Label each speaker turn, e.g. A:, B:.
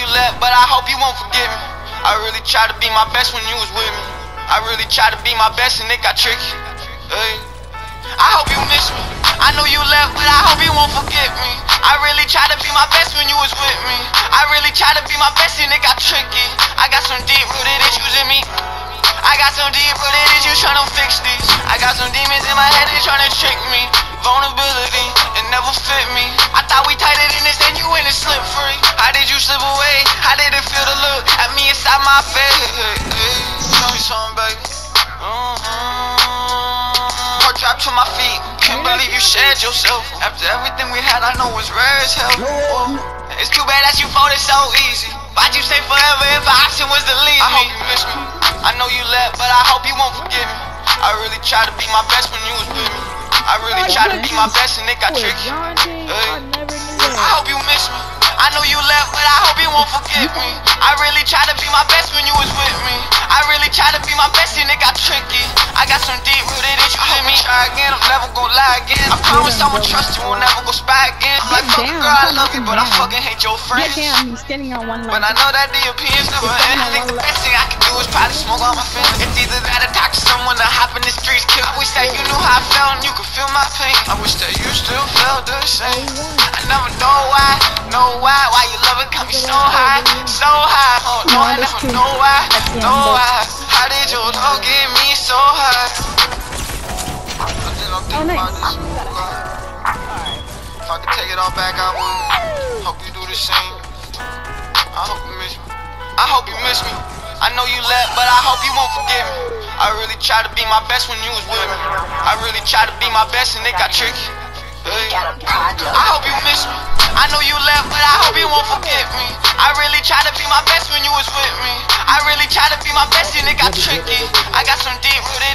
A: you left, but I hope you won't forget me. I really tried to be my best when you was with me. I really tried to be my best and it got tricky. Hey. I hope you miss me. I know you left, but I hope you won't forget me. I really tried to be my best when you was with me. I really tried to be my best and it got tricky. I got some deep-rooted issues in me. I got some deep-rooted issues tryna fix these. I got some demons in my head that tryna trick me. Vulnerability, it never fit me. I thought we tighter than this, then you went and slipped free. How did you slip away? How did it feel to look at me inside my face? Tell me something, baby. Heart dropped to my feet. Can't believe you shared yourself. After everything we had, I know it's rare as hell. It's too bad that you folded so easy. Why'd you stay forever if the option was to leave me? I hope you miss me. I know you left, but I hope you won't forget me. I really tried to be my best when you was with me. I really tried to be my best and it got tricky. I hope you miss me. I know you left, but I hope you won't forget me. I really tried to be my best when you was with me. I really tried to be my best and it got tricky. I got some deep-rooted issues in me. Try again, I'm never gonna lie again. I promise I'ma trust you, won't never go spy again. I'm like, fuck a girl, I love you, but I fucking hate your friends.
B: He's standing on one leg.
A: But I know that the opinions never end. I think the best thing I can do is probably smoke all my friends. It's either that or talk to someone to hop in the streets, kill. I wish that you knew how I felt and you could feel my pain. I wish that you still felt the same. I never know why you love it got me so high, so high. Oh no, I never know why. How did your love get me so high?
B: Oh, nice.
A: If I could take it all back, I would. Hope you do the same. I hope you miss me. I hope you miss me. I know you left, but I hope you won't forget me. I really tried to be my best when you was with me. I really tried to be my best and it got tricky. I hope you miss me. I know you left, but I hope you won't forget me. I really tried to be my best when you was with me. I really tried to be my best and it got tricky. I got some deep-rooted